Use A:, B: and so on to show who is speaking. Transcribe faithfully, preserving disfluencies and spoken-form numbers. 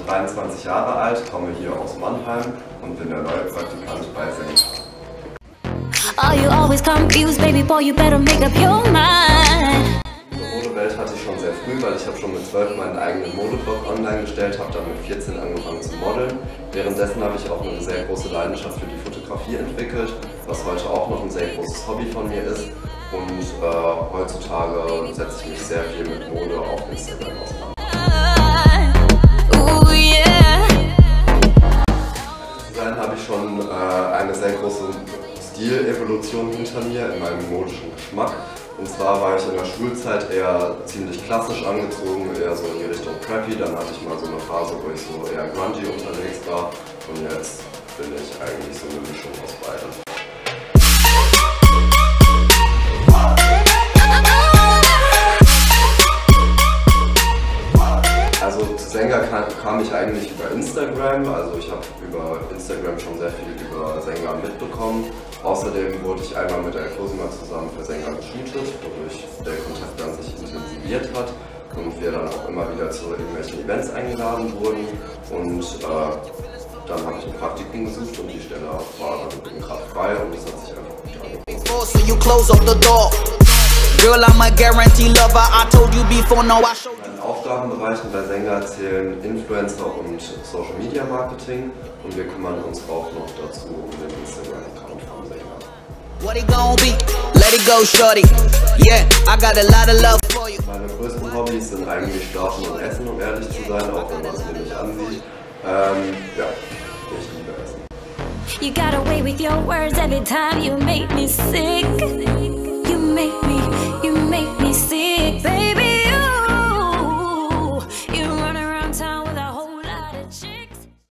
A: dreiundzwanzig Jahre alt, komme hier aus Mannheim und bin der neue Praktikant bei Senga.
B: Are you always confused, baby boy, you better make up your mind.
A: Die Modewelt hatte ich schon sehr früh, weil ich habe schon mit zwölf meinen eigenen Modeblog online gestellt, habe dann mit vierzehn angefangen zu modeln. Währenddessen habe ich auch eine sehr große Leidenschaft für die Fotografie entwickelt, was heute auch noch ein sehr großes Hobby von mir ist. Und äh, heutzutage setze ich mich sehr viel mit Mode auf Instagram auseinander.
B: Ooh, yeah.
A: Dann habe ich schon äh, eine sehr große Stilevolution hinter mir in meinem modischen Geschmack. Und zwar war ich in der Schulzeit eher ziemlich klassisch angezogen, eher so in die Richtung Preppy. Dann hatte ich mal so eine Phase, wo ich so eher grungy unterwegs war. Und jetzt bin ich eigentlich so eine Mischung aus beidem. Also zu Senga kam, kam ich eigentlich über Instagram, also ich habe über Instagram schon sehr viel über Senga mitbekommen. Außerdem wurde ich einmal mit der Cosima zusammen für Senga geshootet, wodurch der Kontakt dann sich intensiviert hat und wir dann auch immer wieder zu irgendwelchen Events eingeladen wurden. Und äh, dann habe ich ein Praktikum gesucht und die Stelle war dann gerade frei und das hat sich einfach gut angeboten.
C: Girl, I'm a guarantee lover. I told you before, no, I showed you.
A: Meinen Aufgabenbereichen bei Senga zählen Influencer und Social Media Marketing und wir kümmern uns auch noch dazu um den Instagram-Account von Senga.
C: What it gon' be? Let it go, shorty. Yeah, I got a lot of love for you.
A: Meine größten Hobbys sind eigentlich Schlafen und Essen, um ehrlich zu sein, auch wenn man es mir nicht ansieht. Ähm, ja, ich liebe Essen.
B: You got away with your words every time you make me sick.